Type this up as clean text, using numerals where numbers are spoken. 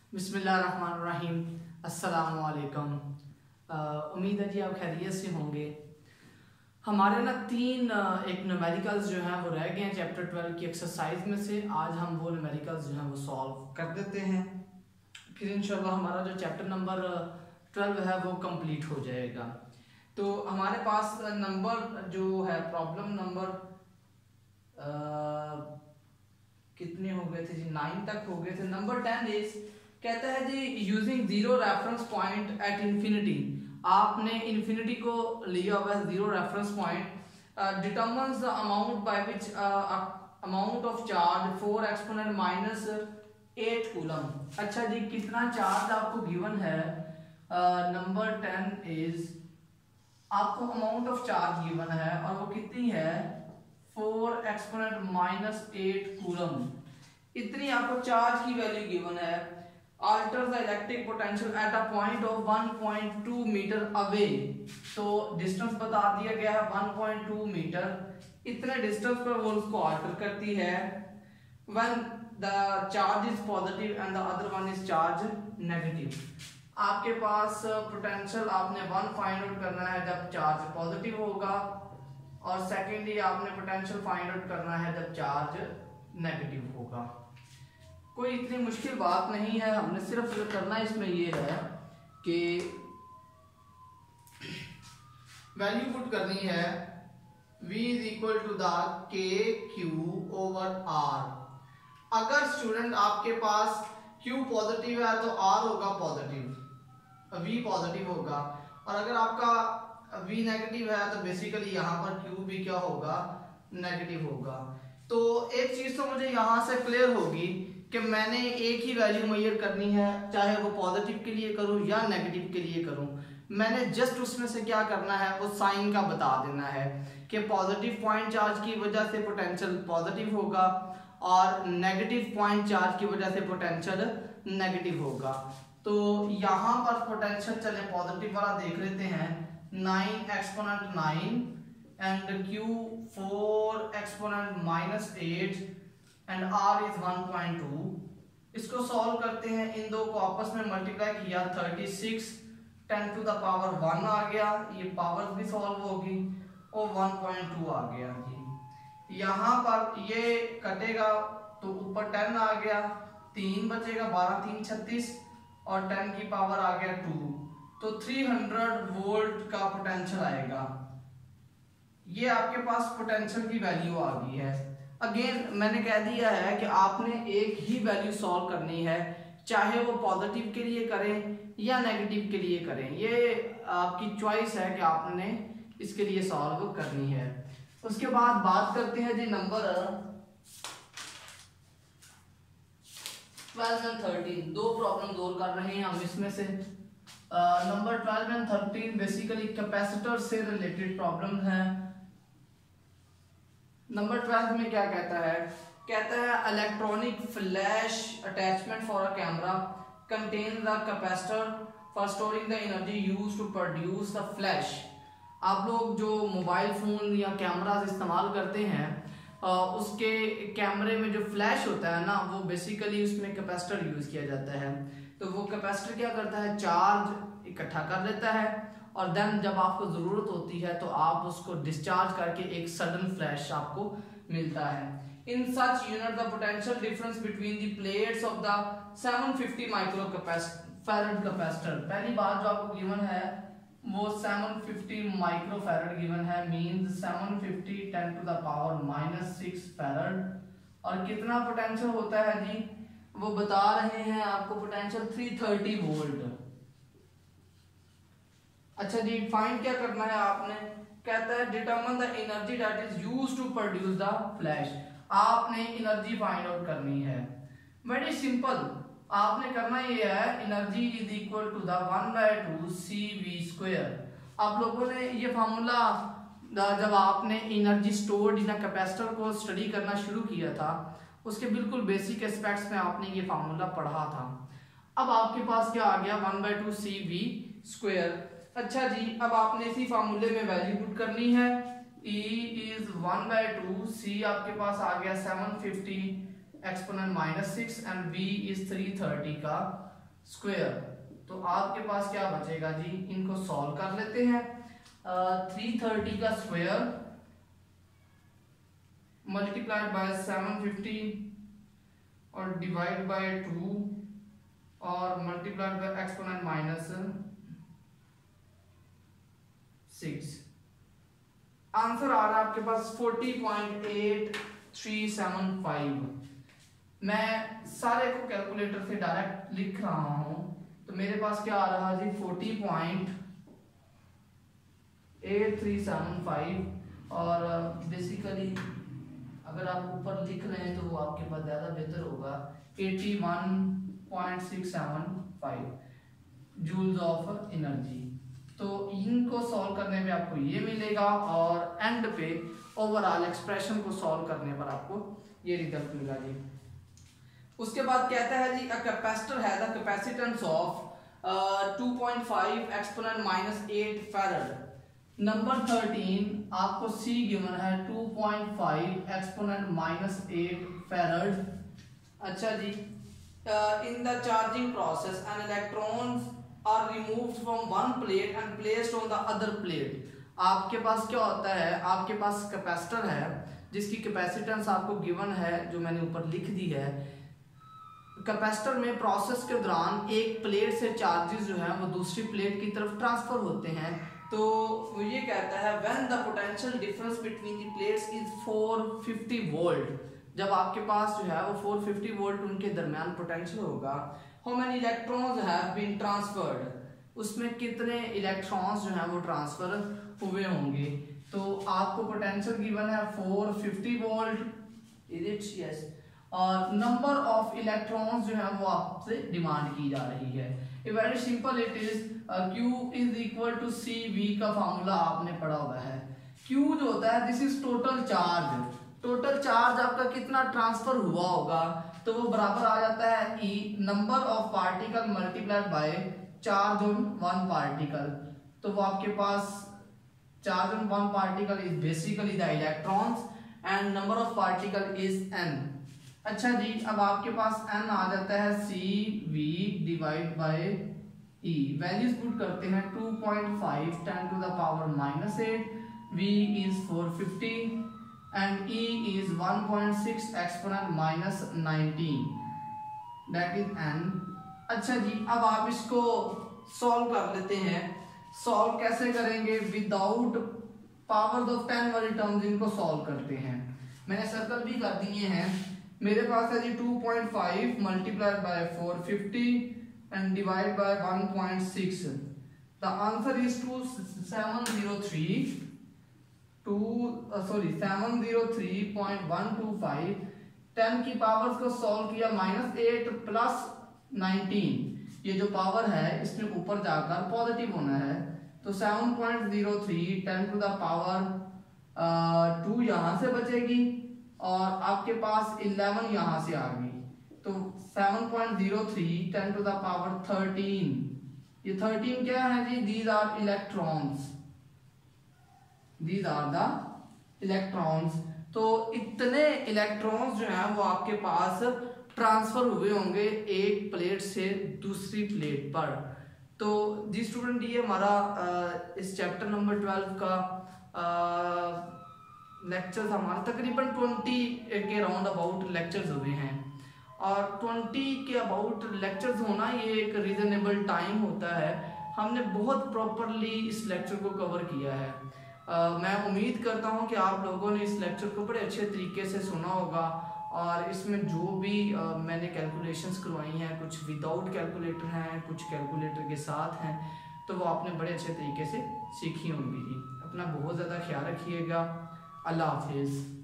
बिस्मिल्लाहिर्रहमानिर्रहीम। अस्सलामु अलैकुम। उम्मीद है जी आप खैरियत से होंगे। हमारे ना तीन एक न्यूमेरिकल्स जो हैं वो रह गए हैं चैप्टर 12 की एक्सरसाइज में से। आज हम वो न्यूमेरिकल्स जो हैं वो सॉल्व कर देते हैं, फिर इंशाल्लाह हमारा जो चैप्टर नंबर 12 है वो कंप्लीट हो जाएगा। तो हमारे पास नंबर जो है प्रॉब्लम नंबर कितने हो गए थे जी, 9 तक हो गए थे। नंबर 10 इज कहता है जी using zero reference point at infinity. आपने इंफिनिटी को लिया हुआ है zero reference point. Determines the amount by which amount of charge 4 exponent minus 8 coulomb. अच्छा जी, कितना चार्ज आपको गिवन है? नंबर 10 इज आपको अमाउंट ऑफ चार्ज गिवन है और वो कितनी है? 4 एक्सपोनेंट माइनस 8 कूलम। इतनी आपको चार्ज की वैल्यू गिवन है। Alter the electric potential at a point of 1.2 metre away. तो डिस्टेंस बता दिया गया है 1.2 मीटर। इतने डिस्टेंस पर वो उसको अल्टर करती है। When the charge is positive and the other one is charge negative। आपके पास पोटेंशियल आपने 1 फाइंड आउट करना है जब चार्ज पॉजिटिव होगा, और सेकेंडली आपने पोटेंशियल फाइंड आउट करना है जब चार्ज नेगेटिव होगा। कोई इतनी मुश्किल बात नहीं है, हमने सिर्फ जो करना है इसमें ये है कि वैल्यू पुट करनी है V is equal to the k q over r. अगर स्टूडेंट आपके पास Q पॉजिटिव है तो R होगा पॉजिटिव, V पॉजिटिव होगा, और अगर आपका V नेगेटिव है तो बेसिकली यहाँ पर Q भी क्या होगा? नेगेटिव होगा। तो एक चीज तो मुझे यहाँ से क्लियर होगी कि मैंने एक ही वैल्यू मेजर करनी है, चाहे वो पॉजिटिव के लिए करूं या नेगेटिव के लिए करूं। मैंने जस्ट उसमें से क्या करना है, वो साइन का बता देना है कि पॉजिटिव पॉइंट चार्ज की वजह से पोटेंशियल पॉजिटिव होगा और नेगेटिव पॉइंट चार्ज की वजह से पोटेंशियल नेगेटिव होगा। तो यहाँ पर पोटेंशियल चले पॉजिटिव वाला देख लेते हैं, 9 exponent 9 and Q 4 exponent minus 8 and R is 1.2। इसको सॉल्व करते हैं, इन दो को आपस में मल्टीप्लाई किया, 36 10 टू द पावर 1 आ गया, ये पावर भी सॉल्व होगी और 1.2 आ गया जी। यहाँ पर ये कटेगा तो ऊपर 10 आ गया, 3 बचेगा, 12 3 36 और 10 की पावर आ गया 2, तो 300 वोल्ट का पोटेंशियल आएगा। ये आपके पास पोटेंशियल की वैल्यू आ गई है। अगेन मैंने कह दिया है कि आपने एक ही वैल्यू सॉल्व करनी है, चाहे वो पॉजिटिव के लिए करें या नेगेटिव के लिए करें। ये आपकी चॉइस है कि आपने इसके लिए सॉल्व करनी है। उसके बाद बात करते हैं जी नंबर 12 एंड 13। दो प्रॉब्लम दूर कर रहे हैं हम इसमें से। नंबर 12 एंड 13 बेसिकली कैपेसिटर से रिलेटेड प्रॉब्लम है। नंबर 12 में क्या कहता है? कहता है electronic flash attachment for a camera contain the capacitor for storing the energy used to produce the flash. आप लोग जो मोबाइल फोन या कैमरा इस्तेमाल करते हैं, उसके कैमरे में जो फ्लैश होता है ना, वो बेसिकली उसमें कैपेसिटर यूज किया जाता है। तो वो कैपेसिटर क्या करता है? चार्ज इकट्ठा कर लेता है और देन जब आपको जरूरत होती है तो आप उसको डिस्चार्ज करके एक सडन फ्लैश आपको मिलता है। In such unit the potential difference between the plates of the 750 micro farad capacitor. पहली बात जो आपको गिवन है वो 750 माइक्रो फैराड गिवन है, means 750 10 to the power minus 6 farad. और कितना पोटेंशियल होता है जी? वो बता रहे हैं आपको पोटेंशियल 330 वोल्ट। अच्छा जी, फाइंड क्या करना है आपने? कहता है determine the energy that is used to produce the flash. आपने एनर्जी फाइंड आउट करनी है। वेरी सिंपल, आपने करना ये है, energy is equal to the 1/2 CV²। आप लोगों ने ये फार्मूला जब आपने energy stored in a capacitor को स्टडी करना शुरू किया था, उसके बिल्कुल बेसिक एस्पेक्ट्स में आपने ये फार्मूला पढ़ा था। अब आपके पास क्या आ गया? 1/2 CV²। अच्छा जी, अब आपने इसी फार्मूले में वैल्यू पुट करनी है। E इज 1/2, C आपके पास आ गया 750 exponent minus 6 and V is 330 का स्क्वायर। तो आपके पास क्या बचेगा जी, इनको सॉल्व कर लेते हैं। 330 का स्क्वायर मल्टीप्लाइड बाय 750 और डिवाइड बाय 2 और multiplied by exponent minus 6। Answer आ रहा है आपके पास 40.8375। मैं सारे को कैलकुलेटर से डायरेक्ट लिख रहा हूं, तो मेरे पास क्या आ रहा है जी 40.8375। और बेसिकली अगर आप ऊपर लिख रहे हैं तो वो आपके पास ज़्यादा बेहतर होगा। 81.675 जूल्स ऑफ एनर्जी। तो इनको सॉल्व करने में आपको ये मिलेगा और एंड पे ओवरऑल एक्सप्रेशन को सॉल्व करने पर आपको ये रिजल्ट मिलेगा जी। उसके बाद कहता है जी अ कैपेसिटर है the capacitance of 2.5 exponent minus 8 farad. Number 13 आपको सी गिवन है 2.5 एक्सपोनेंट माइनस 8 फैराड। अच्छा जी, in the charging process n electrons are removed from one plate and placed on the other plate. आपके पास क्या होता है, आपके पास कैपेसिटर है जिसकी कैपेसिटेंस आपको गिवन है, जो मैंने ऊपर लिख दी है। कैपेसिटर में प्रोसेस के दौरान एक प्लेट से चार्जेस जो है वो दूसरी प्लेट की तरफ ट्रांसफर होते हैं। तो वो ये कहता है when the potential difference between the plates is 450 volt. जब आपके पास जो है वो 450 वोल्ट उनके दरमियान पोटेंशियल होगा, how many electrons have been transferred, उसमें कितने इलेक्ट्रॉन्स जो हैं वो ट्रांसफर हुए होंगे। तो आपको पोटेंशियल गिवन है 450 वोल्ट, इज इट? यस। और नंबर ऑफ इलेक्ट्रॉन्स जो है वो आपसे डिमांड की जा रही है। Very simple it is, Q is equal to CV का फार्मूला आपने पढ़ा हुआ है। Q जो होता है this is total charge. Total charge आपका कितना ट्रांसफर हुआ होगा, तो वो बराबर आ जाता है E number of particle multiplied by charge on one particle. तो वो आपके पास charge on one particle is basically the electrons and number of particle is n। अच्छा जी, अब आपके पास n आ जाता है CV divide by E। Values put करते हैं 2.5 10 to the power -8, V is 450 and E is 1.6 exponent minus 19, that is n। अच्छा जी, अब आप इसको सॉल्व कर लेते हैं। सॉल्व कैसे करेंगे, विदाउट पावर ऑफ 10 वाली टर्म्स इनको सॉल्व करते हैं। मैंने सर्कल भी कर दिए हैं। मेरे पास है जी 2.5 multiplied by 450 and divide by 1.6। the answer is 703.125। 10 की पावर्स को सॉल्व किया, -8 प्लस 19, ये जो पावर है इसमें ऊपर जाकर पॉजिटिव होना है। तो 7.03 10 टू द पावर 2 यहाँ से बचेगी और आपके पास 11 यहाँ से आ गई। तो 7.03 10 टू द पावर 13, ये 13 क्या है जी, these are electrons, these are the electrons. तो इतने इलेक्ट्रॉन्स जो हैं वो आपके पास ट्रांसफर हुए होंगे एक प्लेट से दूसरी प्लेट पर। तो जी स्टूडेंट, ये हमारा इस चैप्टर नंबर 12 का लेक्चर्स हमारे तकरीबन 20 के राउंड अबाउट लेक्चर्स हुए हैं। और 20 के अबाउट लेक्चर्स होना ये एक रीजनेबल टाइम होता है। हमने बहुत प्रॉपरली इस लेक्चर को कवर किया है। मैं उम्मीद करता हूँ कि आप लोगों ने इस लेक्चर को बड़े अच्छे तरीके से सुना होगा और इसमें जो भी मैंने कैलकुलेशंस करवाई हैं, कुछ विदाउट कैलकुलेटर हैं, कुछ कैलकुलेटर के साथ हैं, तो वो आपने बड़े अच्छे तरीके से सीखी होंगी जी। अपना बहुत ज़्यादा ख्याल रखिएगा। अल्लाह हाफिज़।